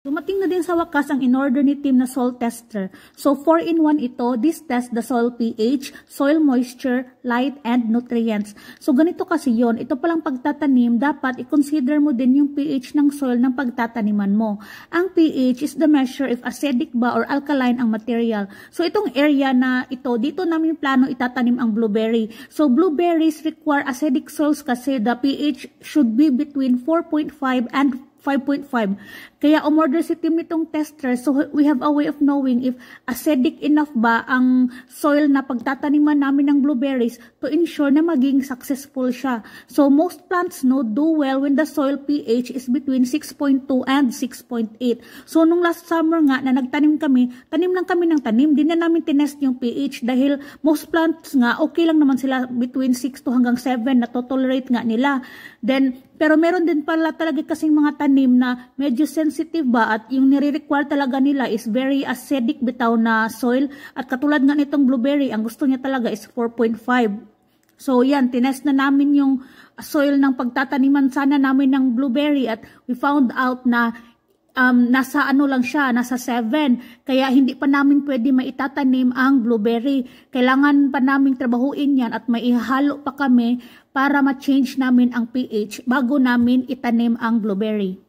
Dumating na din sa wakas ang in-order ni team na soil tester. So 4-in-1 ito. This test the soil pH, soil moisture, light, and nutrients. So ganito kasi yon. Ito palang pagtatanim, dapat i-consider mo din yung pH ng soil ng pagtataniman mo. Ang pH is the measure if acidic ba or alkaline ang material. So itong area na ito, dito namin plano itatanim ang blueberry. So blueberries require acidic soils kasi the pH should be between 4.5 and 5.5. Kaya umorder si team nitong tester, so we have a way of knowing if acidic enough ba ang soil na pagtataniman namin ng blueberries to ensure na maging successful siya. So most plants do well when the soil pH is between 6.2 and 6.8. So nung last summer nga na nagtanim kami, tanim lang kami ng tanim, di na namin tinest yung pH dahil most plants nga okay lang naman sila between 6 to hanggang 7 na to-tolerate nga nila. Then pero meron din pala talaga kasing mga tanim na medyo sensitive ba at yung nire-require talaga nila is very acidic bitaw na soil. At katulad nga nitong blueberry, ang gusto niya talaga is 4.5. So yan, tinest na namin yung soil ng pagtataniman sana namin ng blueberry at we found out na nasa ano lang siya, nasa 7. Kaya hindi pa namin pwede maitatanim ang blueberry. Kailangan pa namin trabahuin yan at maihalo pa kami para ma-change namin ang pH bago namin itanim ang blueberry.